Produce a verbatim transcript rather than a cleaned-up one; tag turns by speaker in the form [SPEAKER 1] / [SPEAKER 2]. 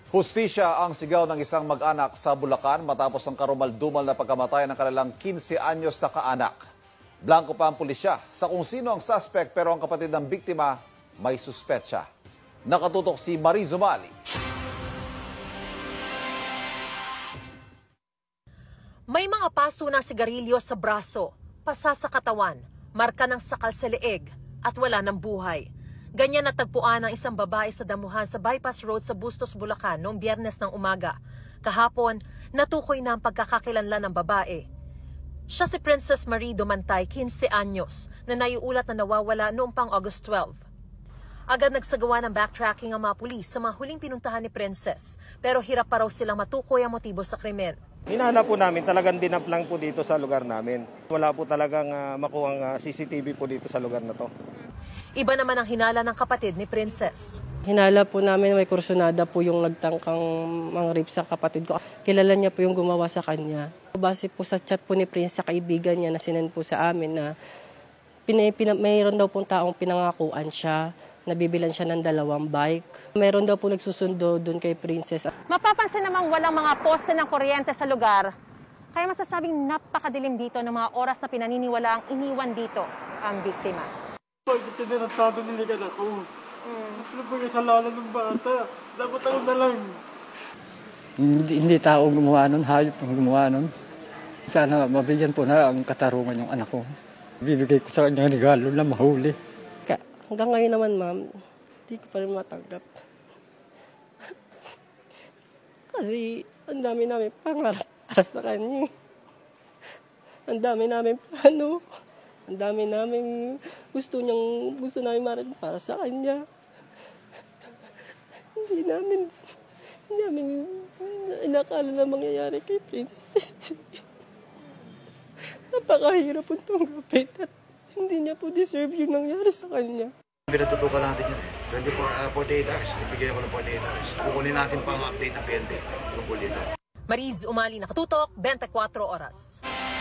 [SPEAKER 1] Hustisya ang sigaw ng isang mag-anak sa Bulacan matapos ang karumal-dumal na pagkamatay ng kanilang quince anyos na kaanak. Blanco pa ang pulisya sa kung sino ang suspect pero ang kapatid ng biktima may suspetsa. Nakatutok si Mariz Umali.
[SPEAKER 2] May mga paso ng sigarilyo sa braso, pasa sa katawan, marka ng sakal sa leeg at wala ng buhay. Ganyan natagpuan ang isang babae sa damuhan sa Bypass Road sa Bustos, Bulacan noong Biyernes ng umaga. Kahapon, natukoy na ang pagkakakilanlan ng babae. Siya si Princess Marie Dumantay, quince anyos, na naiulat na nawawala noong pang August twelve. Agad nagsagawa ng backtracking ang mga pulis sa mga huling pinuntahan ni Princess, pero hirap pa raw silang matukoy ang motibo sa krimen.
[SPEAKER 3] Hinahanap po namin, talagang dinap lang po dito sa lugar namin. Wala po talagang uh, makuhang uh, C C T V po dito sa lugar na to.
[SPEAKER 2] Iba naman ang hinala ng kapatid ni Princess.
[SPEAKER 4] Hinala po namin may kursunada po yung nagtangkang mang-rape sa kapatid ko. Kilala niya po yung gumawa sa kanya. Base po sa chat po ni Princess sa kaibigan niya na sinend po sa amin na pinay, pina, mayroon daw pong taong pinangakuan siya, nabibilan siya ng dalawang bike. Mayroon daw po nagsusundo doon kay Princess.
[SPEAKER 2] Mapapansin namang walang mga poste ng kuryente sa lugar, kaya masasabing napakadilim dito ng mga oras na pinaniniwalaang iniwan dito ang biktima.
[SPEAKER 5] Bakit tinatado niligan ako? Mm. Ano ba yung kasalanan ng bata? Dapat ako na lang.
[SPEAKER 6] Hindi, hindi tao gumawa nun, hayop ang gumawa nun. Sana mabigyan po na ang katarungan yung anak ko. Bibigay ko sa kanya regalo na mahuli.
[SPEAKER 4] Ka, hanggang ngayon naman, ma'am, hindi ko pa rin matanggap. Kasi ang dami namin pangarap para sa kanya. Ang dami namin plano. Ang dami namin gusto niyang, gusto namin marating para sa kanya. Hindi namin, hindi namin inakala na mangyayari kay Princess. Napakahirap po tanggapin at hindi niya po deserve yung nangyari sa kanya.
[SPEAKER 7] Pinatutukan natin yun eh. twenty-four, uh, forty-eight hours. Ibigay ako ng forty-eight hours. Kukunin natin pang update ng P N P tungkol dito.
[SPEAKER 2] Mariz Umali, nakatutok, twenty-four oras.